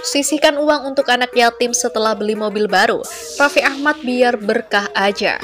Sisihkan uang untuk anak yatim setelah beli mobil baru. Raffi Ahmad biar berkah aja.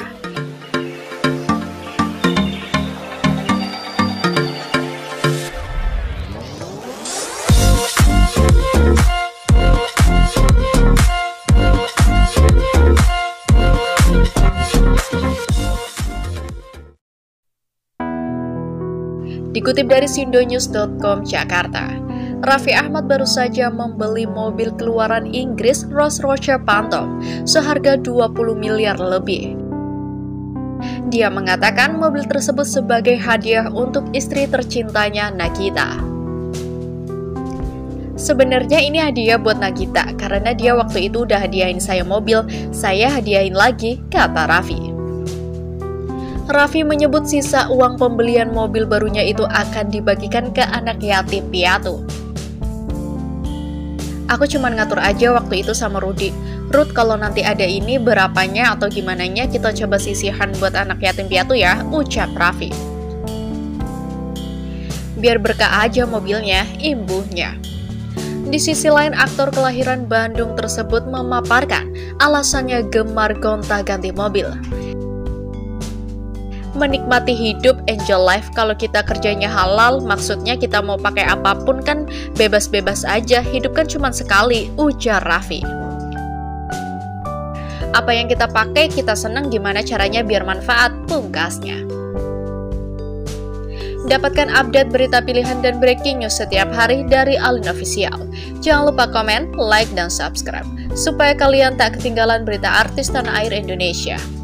Dikutip dari sindonews.com Jakarta, Raffi Ahmad baru saja membeli mobil keluaran Inggris Rolls-Royce Phantom seharga 20 miliar lebih. Dia mengatakan mobil tersebut sebagai hadiah untuk istri tercintanya Nagita. Sebenarnya ini hadiah buat Nagita karena dia waktu itu udah hadiahin saya mobil, saya hadiahin lagi, kata Raffi. Raffi menyebut sisa uang pembelian mobil barunya itu akan dibagikan ke anak yatim piatu. Aku cuma ngatur aja waktu itu sama Rudy. Rud, kalau nanti ada ini berapanya atau gimananya kita coba sisihan buat anak yatim piatu ya, ucap Raffi. Biar berkah aja mobilnya, imbuhnya. Di sisi lain, aktor kelahiran Bandung tersebut memaparkan alasannya gemar gonta-ganti mobil. Menikmati hidup, enjoy life. Kalau kita kerjanya halal, maksudnya kita mau pakai apapun kan bebas-bebas aja, hidup kan cuma sekali, ujar Raffi. Apa yang kita pakai, kita senang, gimana caranya biar manfaat, pungkasnya. Dapatkan update berita pilihan dan breaking news setiap hari dari Alin Official. Jangan lupa komen, like, dan subscribe, supaya kalian tak ketinggalan berita artis tanah air Indonesia.